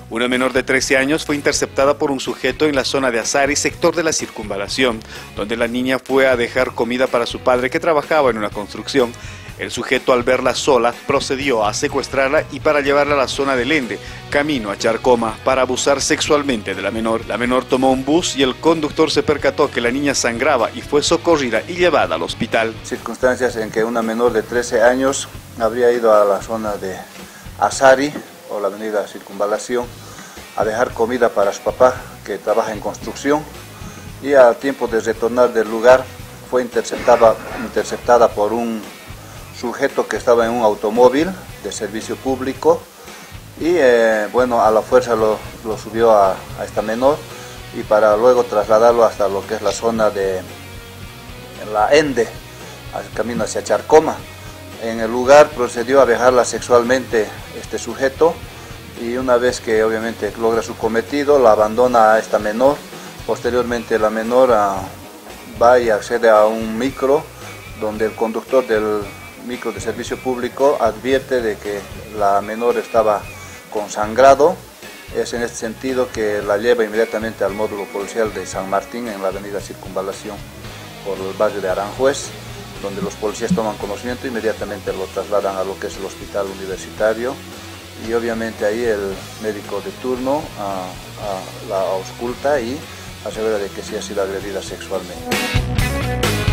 Una menor de 13 años fue interceptada por un sujeto en la zona de Azari, sector de la Circunvalación, donde la niña fue a dejar comida para su padre que trabajaba en una construcción. El sujeto, al verla sola, procedió a secuestrarla y para llevarla a la zona del Ende, camino a Charcoma, para abusar sexualmente de la menor. La menor tomó un bus y el conductor se percató que la niña sangraba y fue socorrida y llevada al hospital. Circunstancias en que una menor de 13 años habría ido a la zona de Azari, o la avenida Circunvalación, a dejar comida para su papá, que trabaja en construcción, y al tiempo de retornar del lugar fue interceptada por un sujeto que estaba en un automóvil de servicio público y bueno, a la fuerza lo subió a esta menor y para luego trasladarlo hasta lo que es la zona de la Ende, al camino hacia Charcoma. En el lugar procedió a vejarla sexualmente este sujeto y una vez que obviamente logra su cometido, la abandona a esta menor. Posteriormente la menor va y accede a un micro donde el conductor del micro de servicio público advierte de que la menor estaba con sangrado. Es en este sentido que la lleva inmediatamente al módulo policial de San Martín en la avenida Circunvalación por el barrio de Aranjuez, donde los policías toman conocimiento e inmediatamente lo trasladan a lo que es el hospital universitario y obviamente ahí el médico de turno la ausculta y asegura de que sí ha sido agredida sexualmente.